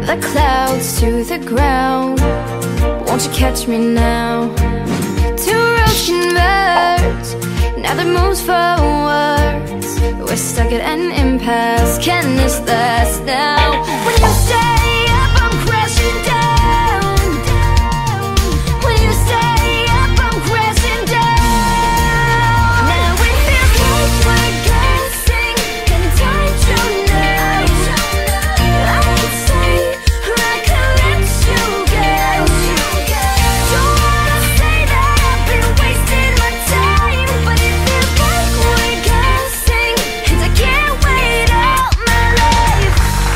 the clouds to the ground. Won't you catch me now? Two roads converge, neither moves forwards. We're stuck at an impasse. Can this last now? When you stay up, I'm crashing down. When you stay up, I'm crashing down. Now it feels like we're dancing in time tonight. I could say I could let you go. Don't wanna say that I've been wasting my time, but it feels like we're dancing, and I can't wait out my life.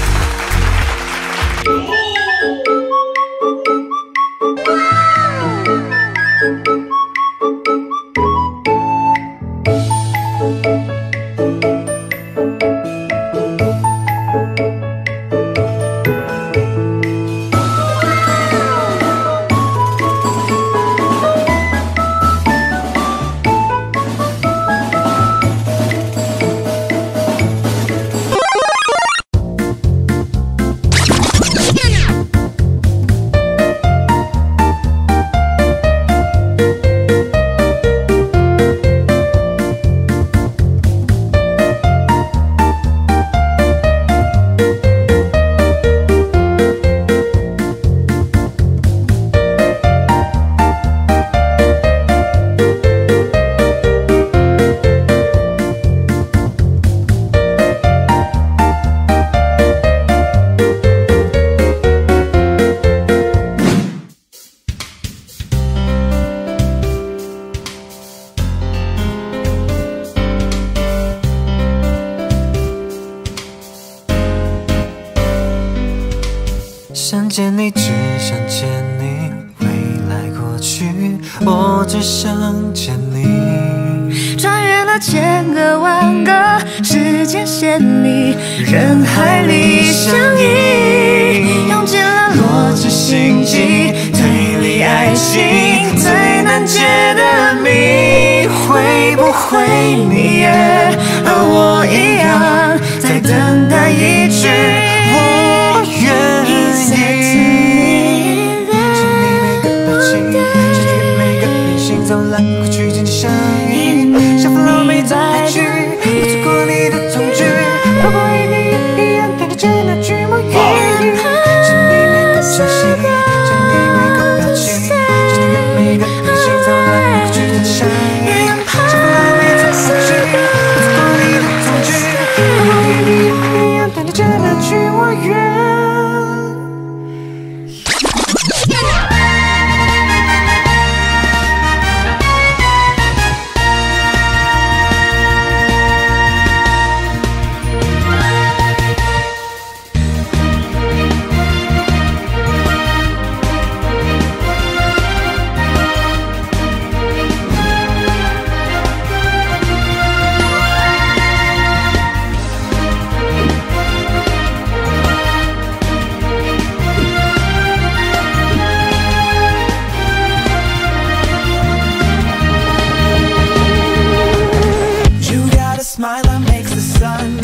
想见你，只想见你，未来过去，我只想见你。 穿越了千个万个时间线里，人海里相依，用尽了逻辑心机，推理爱情最难解的谜。会不会你也和我一样，在等待一句我愿意？是你每个表情，是你每个变心，走来回去紧紧相依，像风浪没再去，不错过你的痛句，会不会你也一样看着那句我愿意？是你每个消息，是你每个表情，是你每个变心，走来回去紧紧相依，像风浪没再去，不错过你的痛句，会不会你也一样看着那句我愿意？Smile that makes the sun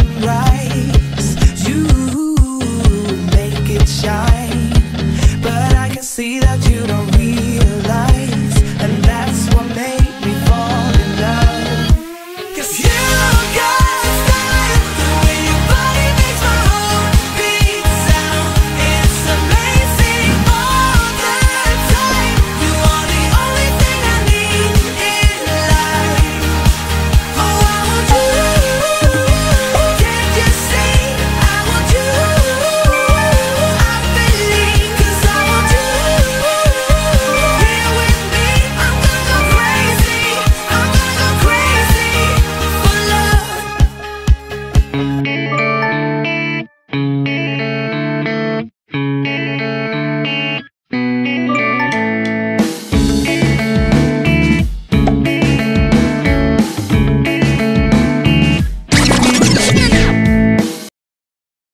rise. You make it shine, but I can see that you don't